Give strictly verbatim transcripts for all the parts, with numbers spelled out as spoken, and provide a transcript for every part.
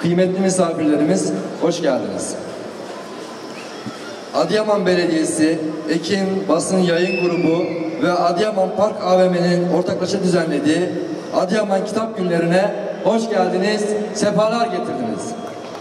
kıymetli misafirlerimiz, hoş geldiniz. Adıyaman Belediyesi, Ekin Basın Yayın Grubu ve Adıyaman Park A V M'nin ortaklaşa düzenlediği Adıyaman Kitap Günlerine hoş geldiniz, sefalar getirdiniz.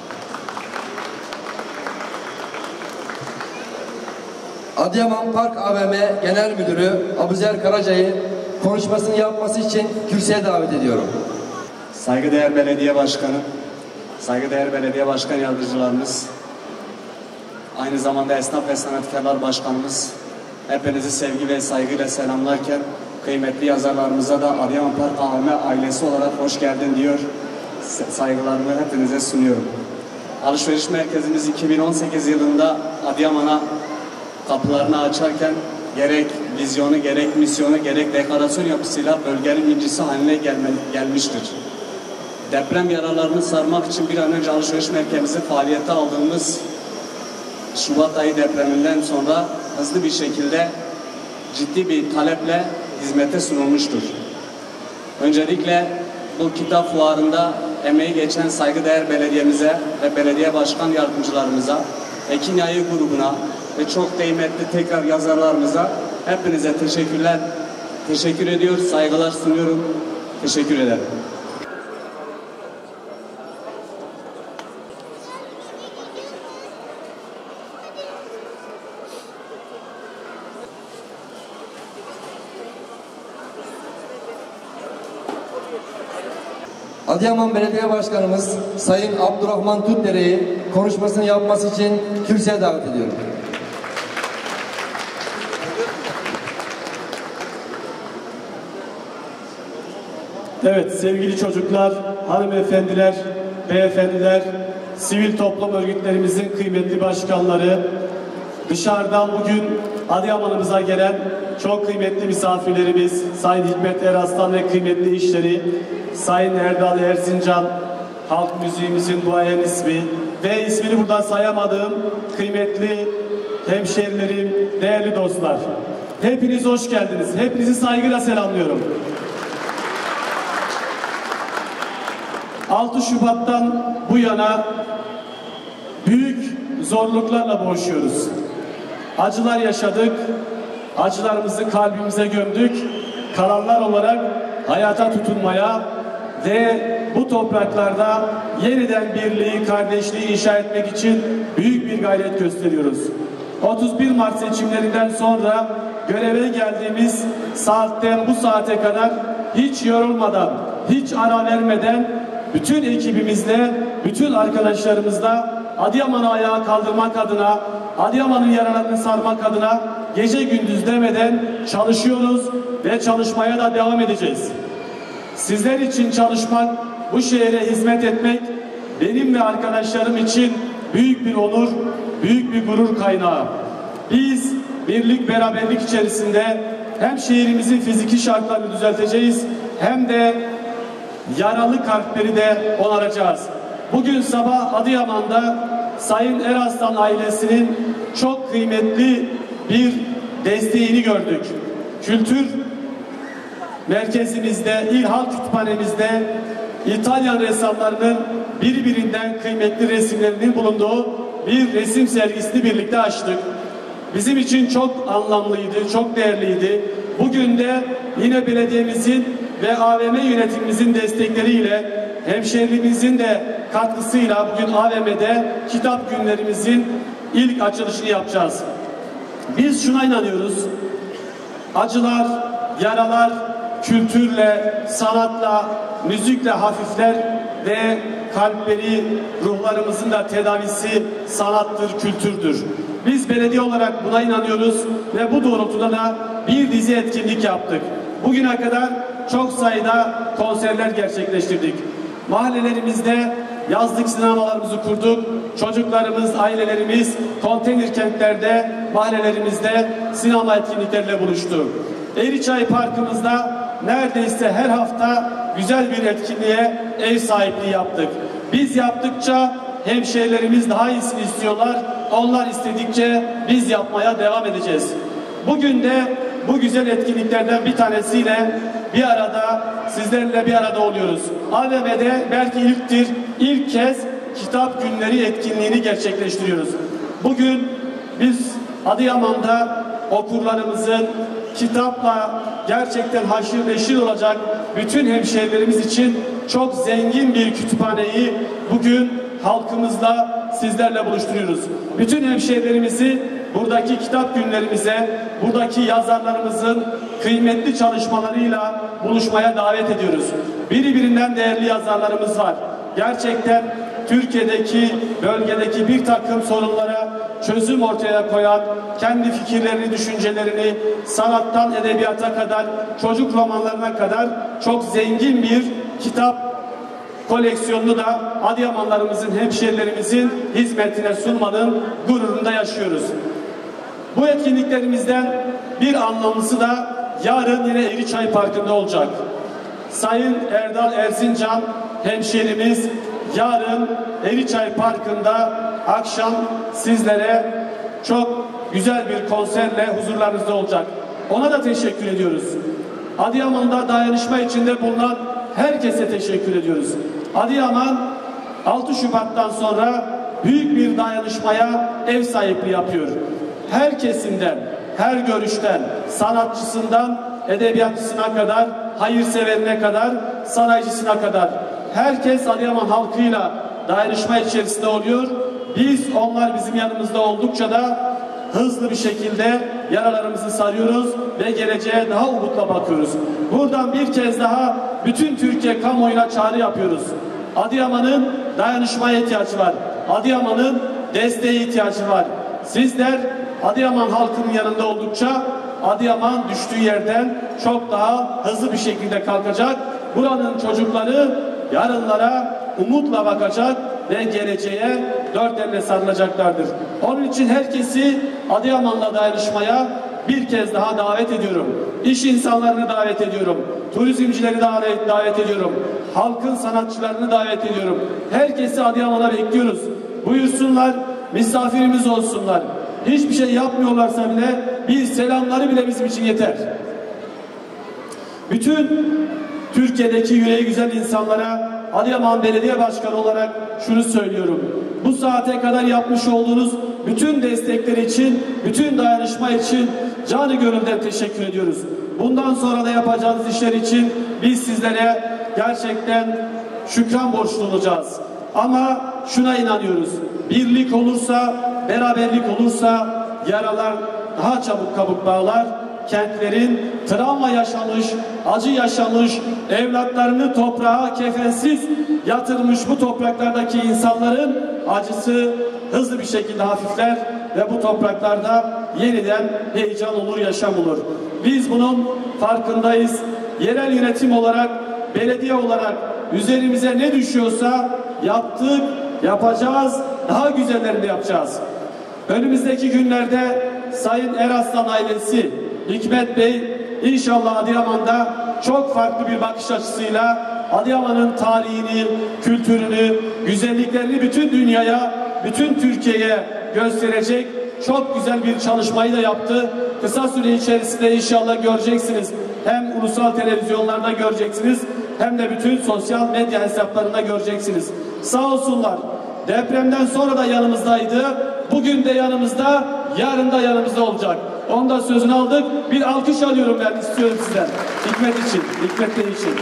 Adıyaman Park A V M Genel Müdürü Abuzer Karaca'yı konuşmasını yapması için kürsüye davet ediyorum. Saygıdeğer Belediye Başkanı, saygıdeğer Belediye Başkan Yardımcılarımız, aynı zamanda Esnaf ve Sanatkarlar Başkanımız, hepinizi sevgi ve saygıyla selamlarken, kıymetli yazarlarımıza da Adıyaman Park A V M ailesi olarak hoş geldin diyor, saygılarımı hepinize sunuyorum. Alışveriş merkezimiz iki bin on sekiz yılında Adıyaman'a kapılarını açarken gerek vizyonu, gerek misyonu, gerek dekorasyon yapısıyla bölgenin incisi haline gelme, gelmiştir. Deprem yaralarını sarmak için bir an önce alışveriş merkezimizi faaliyete aldığımız Şubat ayı depreminden sonra hızlı bir şekilde ciddi bir taleple hizmete sunulmuştur. Öncelikle bu kitap fuarında emeği geçen saygıdeğer belediyemize ve belediye başkan yardımcılarımıza, Ekin Yayı grubuna ve çok kıymetli tekrar yazarlarımıza hepinize teşekkürler, teşekkür ediyor, saygılar sunuyorum. Teşekkür ederim. Adıyaman Belediye Başkanımız Sayın Abdurrahman Tutdere'yi konuşmasını yapması için kürsüye davet ediyorum. Evet sevgili çocuklar, hanımefendiler, beyefendiler, sivil toplum örgütlerimizin kıymetli başkanları, dışarıdan bugün Adıyaman'ımıza gelen çok kıymetli misafirlerimiz, Sayın Hikmet Eraslan ve kıymetli işleri, Sayın Erdal Erzincan, halk müziğimizin duayen ismi ve ismini buradan sayamadığım kıymetli hemşerilerim, değerli dostlar. Hepiniz hoş geldiniz. Hepinizi saygıyla selamlıyorum. altı Şubat'tan bu yana büyük zorluklarla boğuşuyoruz. Acılar yaşadık, acılarımızı kalbimize gömdük, kalanlar olarak hayata tutunmaya ve bu topraklarda yeniden birliği, kardeşliği inşa etmek için büyük bir gayret gösteriyoruz. otuz bir Mart seçimlerinden sonra göreve geldiğimiz saatten bu saate kadar hiç yorulmadan, hiç ara vermeden bütün ekibimizle, bütün arkadaşlarımızla Adıyaman'ı ayağa kaldırmak adına, Adıyaman'ın yaralarını sarmak adına gece gündüz demeden çalışıyoruz ve çalışmaya da devam edeceğiz. Sizler için çalışmak, bu şehre hizmet etmek benim ve arkadaşlarım için büyük bir onur, büyük bir gurur kaynağı. Biz birlik, beraberlik içerisinde hem şehrimizin fiziki şartlarını düzelteceğiz hem de yaralı kalpleri de onaracağız. Bugün sabah Adıyaman'da Sayın Eraslan ailesinin çok kıymetli bir desteğini gördük. Kültür merkezimizde, İl Halk Kütüphanemizde İtalyan ressamlarının birbirinden kıymetli resimlerinin bulunduğu bir resim sergisini birlikte açtık. Bizim için çok anlamlıydı, çok değerliydi. Bugün de yine belediyemizin ve A V M yönetimimizin destekleriyle, hemşehrimizin de katkısıyla bugün A V M'de kitap günlerimizin ilk açılışını yapacağız. Biz şuna inanıyoruz: acılar, yaralar kültürle, sanatla, müzikle hafifler ve kalpleri, ruhlarımızın da tedavisi sanattır, kültürdür. Biz belediye olarak buna inanıyoruz ve bu doğrultuda da bir dizi etkinlik yaptık. Bugüne kadar çok sayıda konserler gerçekleştirdik. Mahallelerimizde yazlık sinemalarımızı kurduk. Çocuklarımız, ailelerimiz konteyner kentlerde, mahallelerimizde sinema etkinlikleriyle buluştu. Eğriçay Parkımızda neredeyse her hafta güzel bir etkinliğe ev sahipliği yaptık. Biz yaptıkça hemşehrilerimiz daha iyisini istiyorlar. Onlar istedikçe biz yapmaya devam edeceğiz. Bugün de bu güzel etkinliklerden bir tanesiyle bir arada, sizlerle bir arada oluyoruz. A V M'de belki ilktir, ilk kez kitap günleri etkinliğini gerçekleştiriyoruz. Bugün biz Adıyaman'da okurlarımızın kitapla gerçekten haşır neşir olacak bütün hemşehrilerimiz için çok zengin bir kütüphaneyi bugün halkımızla sizlerle buluşturuyoruz. Bütün hemşehrilerimizi buradaki kitap günlerimize, buradaki yazarlarımızın kıymetli çalışmalarıyla buluşmaya davet ediyoruz. Birbirinden değerli yazarlarımız var. Gerçekten Türkiye'deki, bölgedeki bir takım sorunlara çözüm ortaya koyan, kendi fikirlerini, düşüncelerini sanattan edebiyata kadar, çocuk romanlarına kadar çok zengin bir kitap koleksiyonunu da Adıyamanlarımızın, hemşehrilerimizin hizmetine sunmanın gururunda yaşıyoruz. Bu etkinliklerimizden bir anlamlısı da yarın yine Eriçay Parkı'nda olacak. Sayın Erdal Erzincan hemşehrimiz yarın Eriçay Parkı'nda akşam sizlere çok güzel bir konserle huzurlarınızda olacak. Ona da teşekkür ediyoruz. Adıyaman'da dayanışma içinde bulunan herkese teşekkür ediyoruz. Adıyaman altı Şubat'tan sonra büyük bir dayanışmaya ev sahipliği yapıyor. Her kesimden, her görüşten, sanatçısından edebiyatçısına kadar, hayırseverine kadar, sanayicisine kadar herkes Adıyaman halkıyla dayanışma içerisinde oluyor. Biz, onlar bizim yanımızda oldukça da hızlı bir şekilde yaralarımızı sarıyoruz ve geleceğe daha umutla bakıyoruz. Buradan bir kez daha bütün Türkiye kamuoyuna çağrı yapıyoruz. Adıyaman'ın dayanışmaya ihtiyacı var. Adıyaman'ın desteğe ihtiyacı var. Sizler Adıyaman halkının yanında oldukça Adıyaman düştüğü yerden çok daha hızlı bir şekilde kalkacak. Buranın çocukları yarınlara umutla bakacak ve geleceğe dört elle sarılacaklardır. Onun için herkesi Adıyaman'la dayanışmaya bir kez daha davet ediyorum. İş insanlarını davet ediyorum. Turizmcileri davet, davet ediyorum. Halkın sanatçılarını davet ediyorum. Herkesi Adıyaman'a bekliyoruz. Buyursunlar, misafirimiz olsunlar. Hiçbir şey yapmıyorlarsa bile bir selamları bile bizim için yeter. Bütün Türkiye'deki yüreği güzel insanlara Adıyaman Belediye Başkanı olarak şunu söylüyorum. Bu saate kadar yapmış olduğunuz bütün destekler için, bütün dayanışma için canı gönülden teşekkür ediyoruz. Bundan sonra da yapacağınız işler için biz sizlere gerçekten şükran borçlu olacağız. Ama şuna inanıyoruz. Birlik olursa, beraberlik olursa yaralar daha çabuk kabuk bağlar. Kentlerin travma yaşamış, acı yaşamış, evlatlarını toprağa kefensiz yatırmış bu topraklardaki insanların acısı hızlı bir şekilde hafifler ve bu topraklarda yeniden heyecan olur, yaşam olur. Biz bunun farkındayız. Yerel yönetim olarak, belediye olarak üzerimize ne düşüyorsa yaptık, yapacağız, daha güzellerini yapacağız. Önümüzdeki günlerde Sayın Eraslan ailesi, Hikmet Bey inşallah Adıyaman'da çok farklı bir bakış açısıyla Adıyaman'ın tarihini, kültürünü, güzelliklerini bütün dünyaya, bütün Türkiye'ye gösterecek çok güzel bir çalışmayı da yaptı. Kısa süre içerisinde inşallah göreceksiniz. Hem ulusal televizyonlarda göreceksiniz hem de bütün sosyal medya hesaplarında göreceksiniz. Sağ olsunlar. Depremden sonra da yanımızdaydı. Bugün de yanımızda, yarın da yanımızda olacak. Onda sözünü aldık. Bir alkış alıyorum ben, istiyorum sizden. Hikmet için, Hikmet Bey için.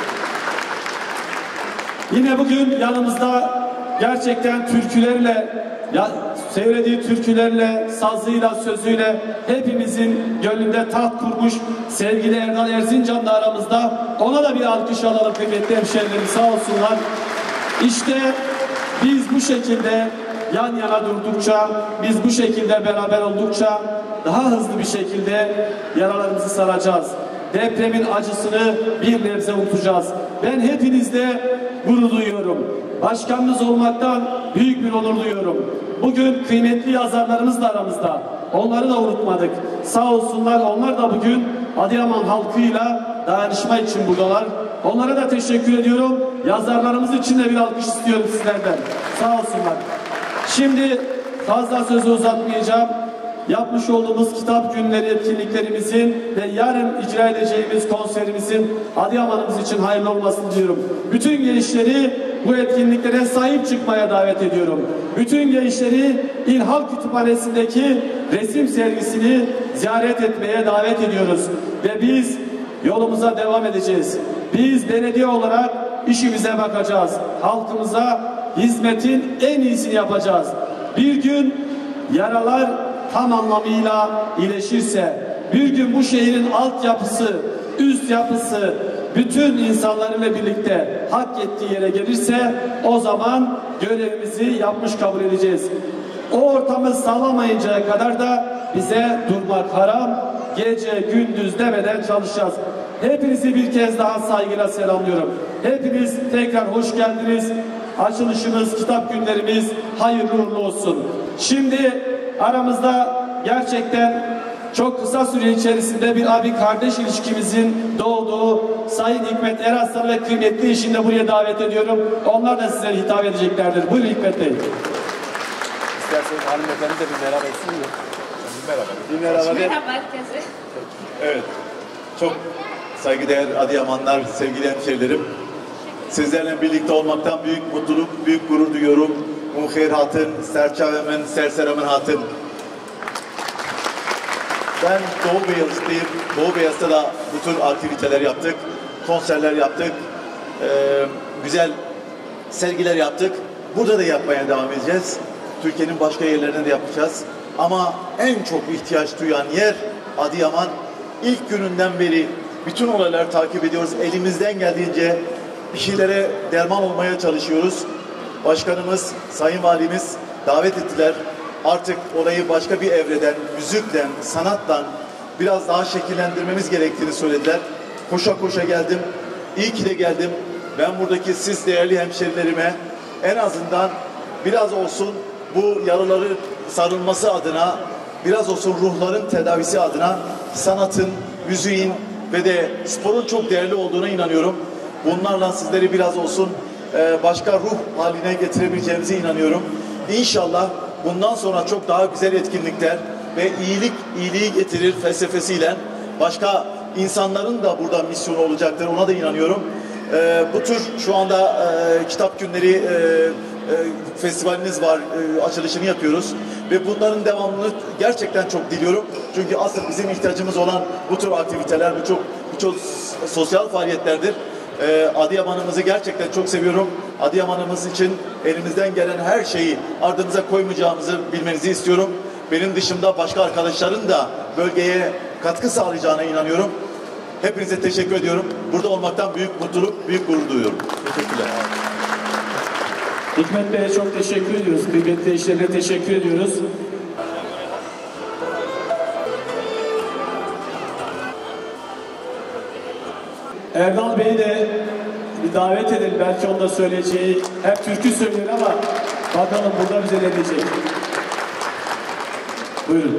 Yine bugün yanımızda gerçekten türkülerle, ya, söylediği türkülerle, sazıyla, sözüyle hepimizin gönlünde taht kurmuş sevgili Erdal Erzincan da aramızda. Ona da bir alkış alalım kıymetli hemşehrilerim, sağ olsunlar. İşte biz bu şekilde yan yana durdukça, biz bu şekilde beraber oldukça daha hızlı bir şekilde yaralarımızı saracağız. Depremin acısını bir nebze unutacağız. Ben hepinizle gurur duyuyorum. Başkanınız olmaktan büyük bir onur duyuyorum. Bugün kıymetli yazarlarımız da aramızda. Onları da unutmadık. Sağ olsunlar, onlar da bugün Adıyaman halkıyla dayanışma için buradalar. Onlara da teşekkür ediyorum. Yazarlarımız için de bir alkış istiyorum sizlerden. Sağ olsunlar. Şimdi fazla sözü uzatmayacağım. Yapmış olduğumuz kitap günleri etkinliklerimizin ve yarın icra edeceğimiz konserimizin Adıyaman'ımız için hayırlı olmasını diliyorum. Bütün gençleri bu etkinliklere sahip çıkmaya davet ediyorum. Bütün gençleri İl Halk Kütüphanesi'ndeki resim sergisini ziyaret etmeye davet ediyoruz. Ve biz yolumuza devam edeceğiz. Biz belediye olarak işimize bakacağız. Halkımıza hizmetin en iyisini yapacağız. Bir gün yaralar tam anlamıyla iyileşirse, bir gün bu şehrin altyapısı, üst yapısı, bütün insanlarıyla birlikte hak ettiği yere gelirse, o zaman görevimizi yapmış kabul edeceğiz. O ortamı sağlamayıncaya kadar da bize durmak haram, gece gündüz demeden çalışacağız. Hepinizi bir kez daha saygıyla selamlıyorum. Hepiniz tekrar hoş geldiniz. Açılışımız, kitap günlerimiz hayırlı uğurlu olsun. Şimdi aramızda gerçekten çok kısa süre içerisinde bir abi kardeş ilişkimizin doğduğu Sayın Hikmet Eraslan ve kıymetli eşini de buraya davet ediyorum. Onlar da size hitap edeceklerdir. Buyurun Hikmet Bey. İsterseniz hanımefendi de bir merhaba etsin mi? Merhaba. Bir merhaba de. Merhaba herkese. Evet. Çok saygıdeğer Adıyamanlar, sevgili hemşehrilerim. Sizlerle birlikte olmaktan büyük mutluluk, büyük gurur duyuyorum. Muhir hatın, serçavemin, serseremin hatın. Ben Doğu Beyazıt'tayım. Doğu Beyazıt'ta da bu tür aktiviteler yaptık. Konserler yaptık. Ee, güzel sergiler yaptık. Burada da yapmaya devam edeceğiz. Türkiye'nin başka yerlerinde de yapacağız. Ama en çok ihtiyaç duyan yer Adıyaman. İlk gününden beri bütün olayları takip ediyoruz. Elimizden geldiğince bir şeylere derman olmaya çalışıyoruz. Başkanımız, Sayın Valimiz davet ettiler. Artık olayı başka bir evreden, müzikten, sanattan biraz daha şekillendirmemiz gerektiğini söylediler. Koşa koşa geldim. İyi ki de geldim. Ben buradaki siz değerli hemşerilerime en azından biraz olsun bu yaraları sarılması adına, biraz olsun ruhların tedavisi adına sanatın, müziğin ve de sporun çok değerli olduğuna inanıyorum. Bunlarla sizleri biraz olsun başka ruh haline getirebileceğimize inanıyorum. İnşallah bundan sonra çok daha güzel etkinlikler ve iyilik iyiliği getirir felsefesiyle başka insanların da burada misyonu olacaktır. Ona da inanıyorum. Ee, bu tür şu anda e, kitap günleri e, e, festivaliniz var. E, açılışını yapıyoruz. Ve bunların devamını gerçekten çok diliyorum. Çünkü asıl bizim ihtiyacımız olan bu tür aktiviteler, bu çok, bu çok sosyal faaliyetlerdir. Ee, Adıyaman'ımızı gerçekten çok seviyorum. Adıyaman'ımız için elimizden gelen her şeyi ardımıza koymayacağımızı bilmenizi istiyorum. Benim dışımda başka arkadaşların da bölgeye katkı sağlayacağına inanıyorum. Hepinize teşekkür ediyorum. Burada olmaktan büyük mutluluk, büyük gurur duyuyorum. Teşekkürler. Hikmet Bey'e çok teşekkür ediyoruz. Kıymetli eşlerine teşekkür ediyoruz. Erdal Bey'i de bir davet edelim. Belki onda söyleyeceği hep türkü söylüyor ama bakalım burada bize ne diyecek. Buyurun.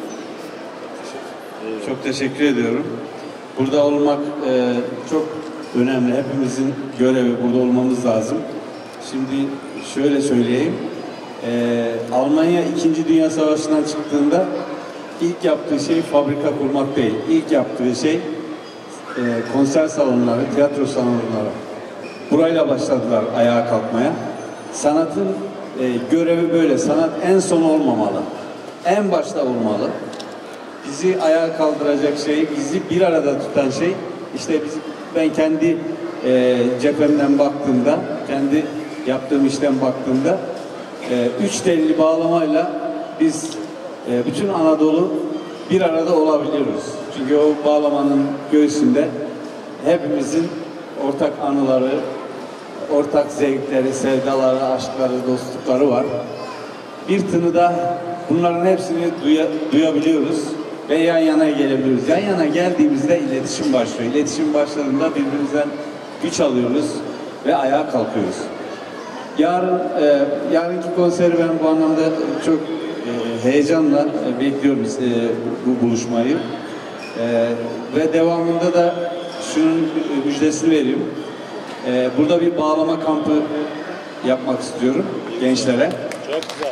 Çok teşekkür ediyorum. Burada olmak e, çok önemli. Hepimizin görevi, burada olmamız lazım. Şimdi şöyle söyleyeyim. E, Almanya İkinci Dünya Savaşı'ndan çıktığında ilk yaptığı şey fabrika kurmak değil. İlk yaptığı şey e, konser salonları, tiyatro salonları. Burayla başladılar ayağa kalkmaya. Sanatın e, görevi böyle. Sanat en son olmamalı. En başta olmalı. Bizi ayağa kaldıracak şey, bizi bir arada tutan şey, işte biz, ben kendi e, cephemden baktığımda, kendi yaptığım işten baktığımda e, üç telli bağlamayla biz e, bütün Anadolu bir arada olabiliyoruz. Çünkü o bağlamanın göğsünde hepimizin ortak anıları, ortak zevkleri, sevdaları, aşkları, dostlukları var. Bir tınıda bunların hepsini duya, duyabiliyoruz ve yan yana gelebiliyoruz. Yan yana geldiğimizde iletişim başlıyor. İletişim başladığında birbirimizden güç alıyoruz ve ayağa kalkıyoruz. Yarın, e, yarınki konseri ben bu anlamda çok e, heyecanla e, bekliyorum e, bu buluşmayı. E, ve devamında da şunun müjdesini vereyim. E, burada bir bağlama kampı yapmak istiyorum gençlere. Çok güzel.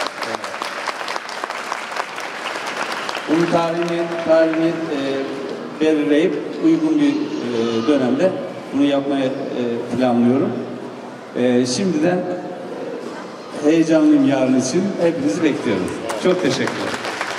Bunun tarihini, tarihini e, belirleyip uygun bir e, dönemde bunu yapmaya e, planlıyorum. Ee, şimdiden heyecanlıyım yarın için. Hepinizi bekliyorum. Çok teşekkürler.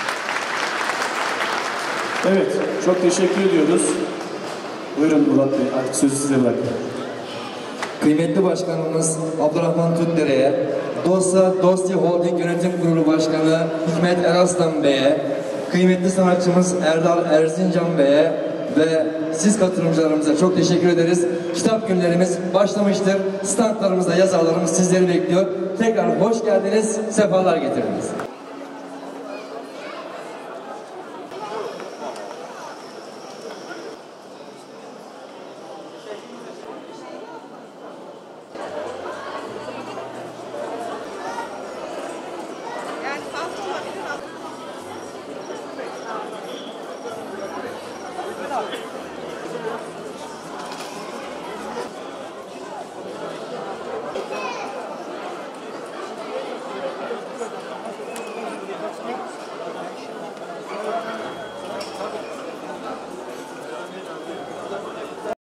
Evet, çok teşekkür ediyoruz. Buyurun Murat Bey, artık sözü size bırakıyorum. Kıymetli Başkanımız Abdurrahman Tütdere'ye, Dosya, Dosya Holding Yönetim Kurulu Başkanı Hikmet Eraslan Bey'e, kıymetli sanatçımız Erdal Erzincan Bey'e ve siz katılımcılarımıza çok teşekkür ederiz. Kitap günlerimiz başlamıştır. Standlarımızda yazarlarımız sizleri bekliyor. Tekrar hoş geldiniz, sefalar getirdiniz. Yani fazla olabilir.